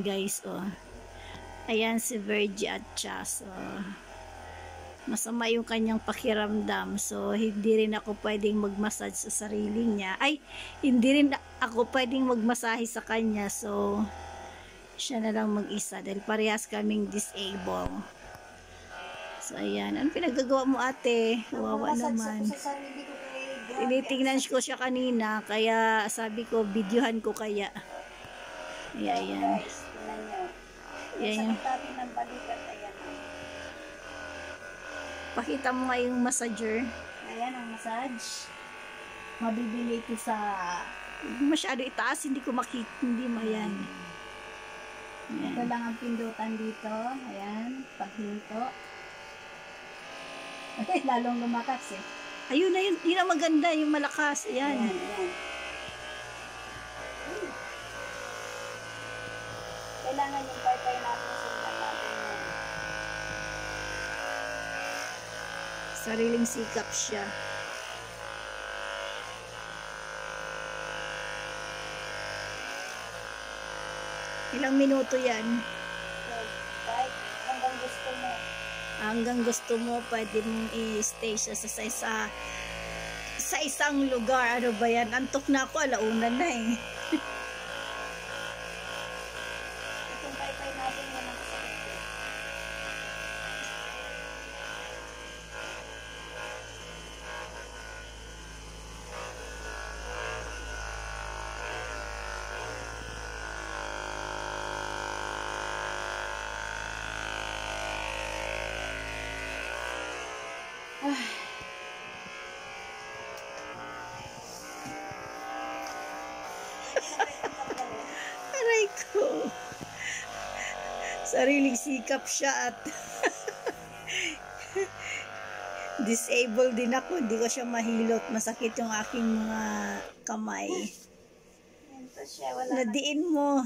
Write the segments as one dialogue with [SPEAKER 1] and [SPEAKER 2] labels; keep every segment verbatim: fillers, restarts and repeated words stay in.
[SPEAKER 1] Ayan guys, oh. Ayan si Virgie at Cha. So, masama yung kanyang pakiramdam. So, hindi rin ako pwedeng magmassage sa sarili niya. Ay, hindi rin ako pwedeng magmasahe sa kanya. So, siya na lang mag-isa. Dahil parehas kaming disabled. So, ayan. Ano pinagagawa mo, ate? Wawa naman. Tinitingnan ko siya kanina. Kaya, sabi ko, videohan ko kaya. Ayan, ayan. Ayan. Pakita mo nga yung massager.
[SPEAKER 2] Ayan ang massage. Mabibili ito sa...
[SPEAKER 1] Masyado itaas, hindi ko makita. Hindi mo yan. Ayan.
[SPEAKER 2] Ito lang ang pindutan dito. Ayan, paghinto. Ay, lalong lumakas eh.
[SPEAKER 1] Ayun na yun. Yun ang maganda, yung malakas. Ayan.
[SPEAKER 2] Ayan, ayan. Kailangan yung paypay natin sundan natin yan.
[SPEAKER 1] Sariling sikap siya. Ilang minuto yan?
[SPEAKER 2] So, kahit hanggang gusto mo.
[SPEAKER 1] Hanggang gusto mo, pwede mong i-stay siya sa, sa, sa, sa isang lugar. Ano ba yan? Antok na ako, alauna na eh.
[SPEAKER 2] Itong paypay natin yan ang kasakit. Ay.
[SPEAKER 1] Aray ko. Sariling sikap siya at disabled din ako. Hindi ko siya mahilot. Masakit yung aking mga kamay.
[SPEAKER 2] Ito siya, wala na.
[SPEAKER 1] Nadiin mo.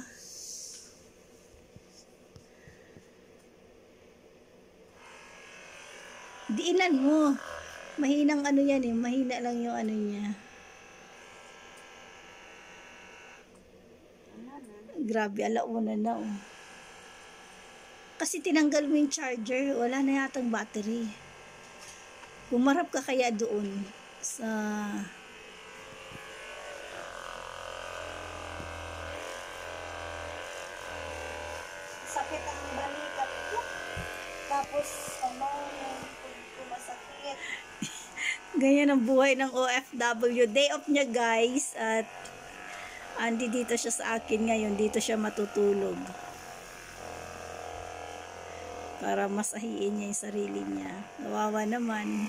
[SPEAKER 1] Diinan mo. Mahinang ano yan eh. Mahina lang yung ano niya. Grabe, alauna na oh. Kasi tinanggal mo yung charger. Wala na yatang battery. Pumarap ka kaya doon sa...
[SPEAKER 2] Sakit ang balikat ko. Tapos, ano, kung masakit.
[SPEAKER 1] Ganyan ang buhay ng O F W. Day off niya guys. At andi dito siya sa akin ngayon. Dito siya matutulog. Para masahiin niya yung sarili niya. Nawawa naman.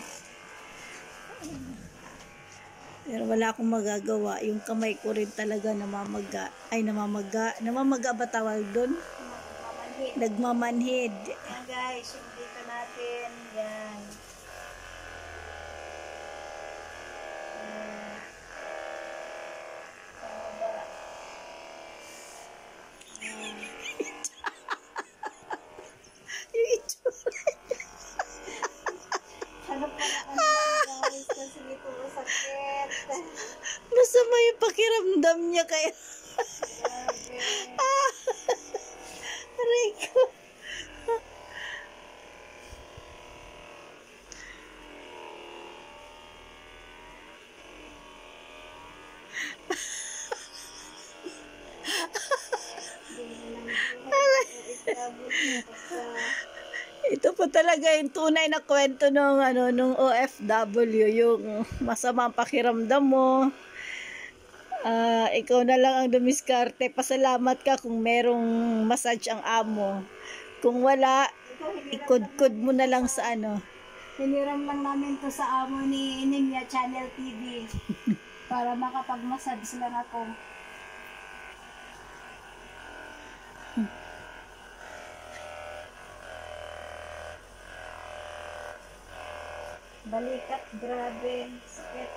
[SPEAKER 1] Pero wala akong magagawa. Yung kamay ko rin talaga namamaga. Ay, namamaga. Namamaga ba tawag doon?
[SPEAKER 2] Mamanhid.
[SPEAKER 1] Nagmamanhid.
[SPEAKER 2] Yan guys, yung dito natin. Yan. Yan. Baba. Yan.
[SPEAKER 1] Yung itsura.
[SPEAKER 2] Ano pa na ano guys? Kasi dito masakit.
[SPEAKER 1] Masama yung pakiramdam niya kaya.
[SPEAKER 2] Grabe.
[SPEAKER 1] Ah! Aray ko. Ito po talaga yung tunay na kwento ng ano nung O F W, yung masamang pakiramdam mo. Ah, ikaw na lang ang dumiskarte. Pasalamat ka kung merong massage ang amo. Kung wala, ikod-kod mo na lang sa ano.
[SPEAKER 2] Hiniram lang namin to sa amo ni Ninya Channel T V para makapag-massage lang ako. Balikat, grabe, sakit.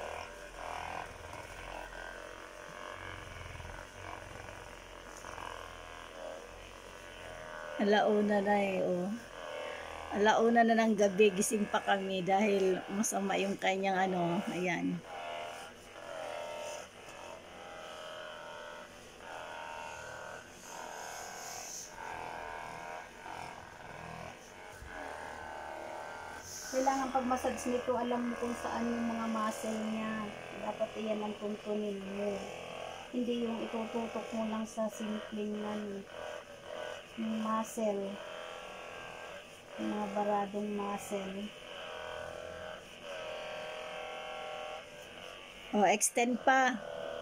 [SPEAKER 1] Alauna na eh, oh. Alauna na ng gabi, gising pa kami dahil masama yung kanyang ano, ayan.
[SPEAKER 2] Kailangan pag massage nito, alam mo kung saan yung mga muscle niya. Dapat iyan ang tuntunin mo. Hindi yung itututok mo lang sa simpleng ano, yung muscle. Yung mga baradong muscle.
[SPEAKER 1] O, extend pa.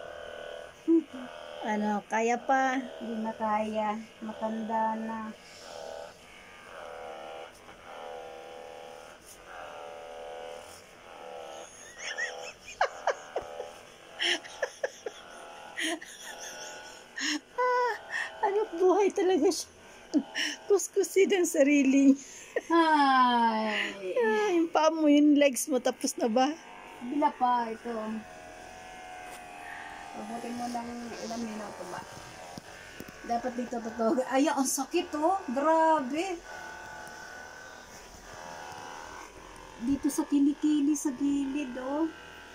[SPEAKER 1] Ano, kaya pa.
[SPEAKER 2] Hindi na kaya. Matanda na.
[SPEAKER 1] Ano, buhay talaga siya. Kuskusin ang sarili.
[SPEAKER 2] Ay!
[SPEAKER 1] Ah, yung paa mo, yung legs mo, tapos na ba?
[SPEAKER 2] Bila pa ito. Pabutin mo lang ilang minuto ba? Dapat dito totoo. Ay, ang sakit oh. Grabe. Dito sa kilikili sa gilid oh.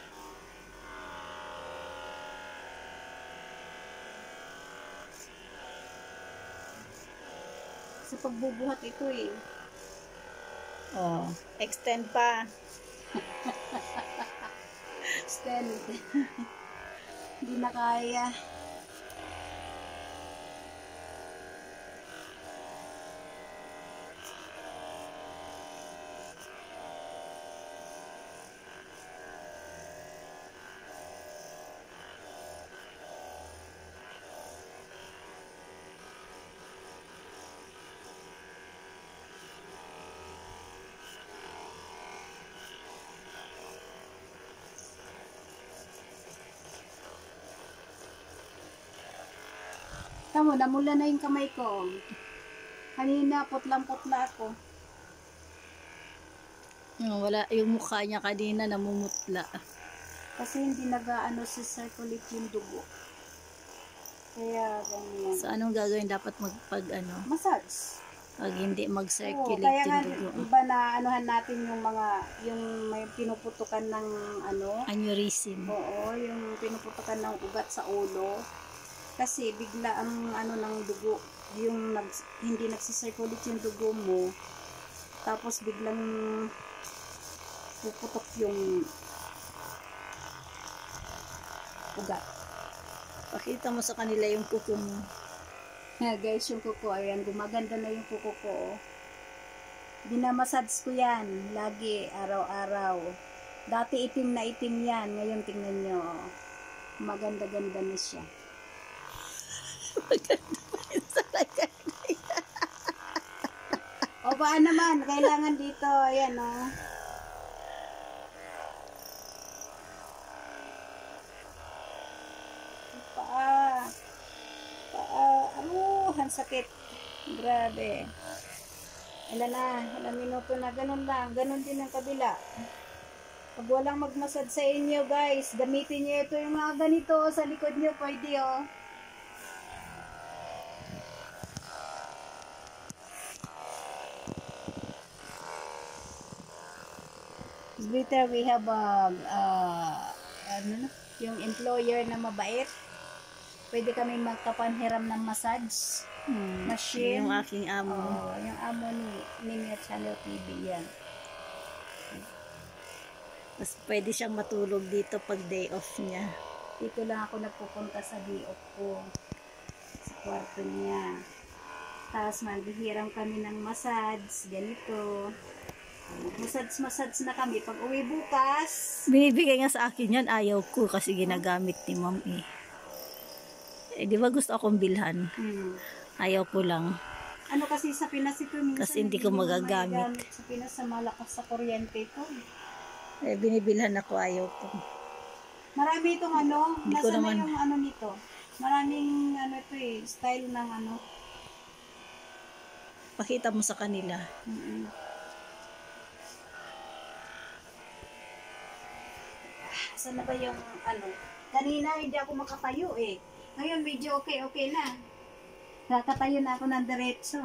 [SPEAKER 2] Sa pagbubuhat ito eh.
[SPEAKER 1] Oh, extend pa.
[SPEAKER 2] Stand. Hindi na kaya. Tamo, namula na yung kamay ko. Kanina, putlang-putla ako.
[SPEAKER 1] Oh, wala, yung mukha niya kanina namumutla.
[SPEAKER 2] Kasi hindi nag-ano si circulate yung dugo. Kaya, ganyan.
[SPEAKER 1] So, anong gagawin dapat magpag, ano,
[SPEAKER 2] Massage.
[SPEAKER 1] pag hindi
[SPEAKER 2] Oo,
[SPEAKER 1] mag-circulate
[SPEAKER 2] kaya nga,
[SPEAKER 1] yung dugo?
[SPEAKER 2] iba na anuhan natin yung mga, yung may pinuputukan ng ano.
[SPEAKER 1] Aneurysm.
[SPEAKER 2] Oo, yung pinuputukan ng ugat sa ulo. Kasi bigla ang ano ng dugo, yung nag, hindi nagsisirculate yung dugo mo, tapos biglang puputok yung ugat.
[SPEAKER 1] Pakita mo sa kanila yung kuko mo.
[SPEAKER 2] Yeah, guys, yung kuko, ayan, gumaganda na yung kuko ko. Dinamassage ko yan, lagi, araw-araw. Dati itim na itim yan, ngayon tingnan nyo, maganda-ganda na siya. O baan naman, kailangan dito, ayan o. Oh. Paa. Paa. Ano, ang sakit. Grabe. Ilan na, ilang minuto na, ganun lang. Ganun din ang kabila. Pag walang magmasad sa inyo guys, gamitin nyo ito yung mga ganito sa likod nyo, pwede o. Oh. It's better we have a, uh, ano, yung employer na mabait. Pwede kami magkapanhiram ng massage
[SPEAKER 1] Hmm,
[SPEAKER 2] machine.
[SPEAKER 1] yung aking amo.
[SPEAKER 2] Oh, yung amo ni Nimia Channel T V yan.
[SPEAKER 1] Tapos pwede siyang matulog dito pag day off niya.
[SPEAKER 2] Dito lang ako nagpupunta sa day off ko. Sa kwarto niya. Tapos maghihiram kami ng massage. Ganito. Massage-massage na kami. Pag uwi bukas,
[SPEAKER 1] Binibigay nga sa akin yan, ayaw ko kasi ginagamit ni mom eh. Eh, di ba gusto akong bilhan?
[SPEAKER 2] hmm,
[SPEAKER 1] Ayaw ko lang.
[SPEAKER 2] ano kasi sa Pinas ito minsan
[SPEAKER 1] Kasi hindi ko
[SPEAKER 2] mo
[SPEAKER 1] magagamit.
[SPEAKER 2] magagamit sa Pinas sa malakas sa kuryente ito.
[SPEAKER 1] Eh, binibilhan ako, ayaw ko.
[SPEAKER 2] Marami itong ano,
[SPEAKER 1] Hindi ko
[SPEAKER 2] nasa na
[SPEAKER 1] naman-
[SPEAKER 2] yung ano nito. Maraming ano ito eh, style ng ano.
[SPEAKER 1] Pakita mo sa kanila.
[SPEAKER 2] Mm-mm. Saan na ba yung ano? Kanina hindi ako makatayo eh. Ngayon medyo okay-okay na. Kakatayo na ako ng diretso.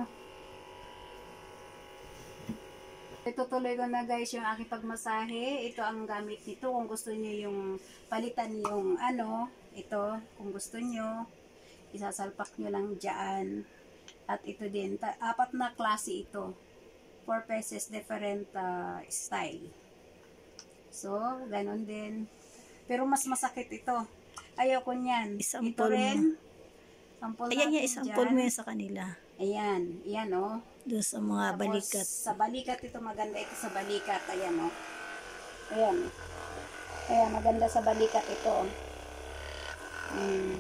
[SPEAKER 2] Itutuloy ko na guys yung aking pagmasahe. Ito ang gamit nito. Kung gusto niyo yung palitan yung ano, ito. Kung gusto niyo, isasalpak nyo lang dyan. At ito din. Ta- apat na klase ito. four pieces, different uh, style. So, ganon din. Pero mas masakit ito. Ayaw ko niyan.
[SPEAKER 1] Isampol
[SPEAKER 2] Ito rin.
[SPEAKER 1] mo.
[SPEAKER 2] Sample
[SPEAKER 1] Ayan
[SPEAKER 2] natin
[SPEAKER 1] yan, isampol
[SPEAKER 2] dyan.
[SPEAKER 1] mo yan sa kanila.
[SPEAKER 2] Ayan. Ayan, oh.
[SPEAKER 1] Doon sa mga
[SPEAKER 2] Tapos,
[SPEAKER 1] balikat.
[SPEAKER 2] sa balikat ito, maganda ito sa balikat. Ayan, oh. Ayan. Ayan, maganda sa balikat ito. Hmm.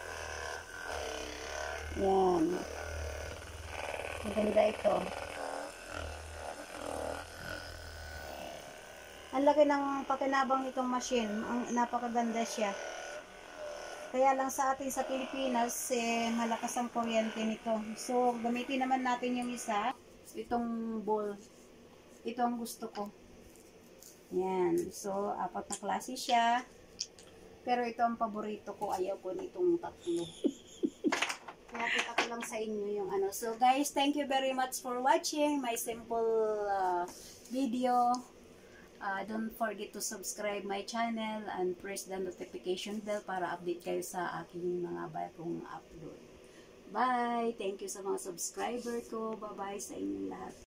[SPEAKER 2] Ayan. Maganda ito. Ang laki ng pakinabang nitong machine. Ang napakaganda siya. Kaya lang sa atin sa Pilipinas, eh, malakas ang kuryente nito. So, gamitin naman natin yung isa. Itong bowl. Ito ang gusto ko. Yan. So, apat na klase siya. Pero ito ang paborito ko. Ayaw ko nitong tatlo. Kaya kita ko lang sa inyo yung ano. So, guys, thank you very much for watching my simple uh, video. Uh, don't forget to subscribe my channel and press the notification bell para update kayo sa aking mga bagong upload. Bye! Thank you sa mga subscriber ko. Bye-bye sa inyong lahat.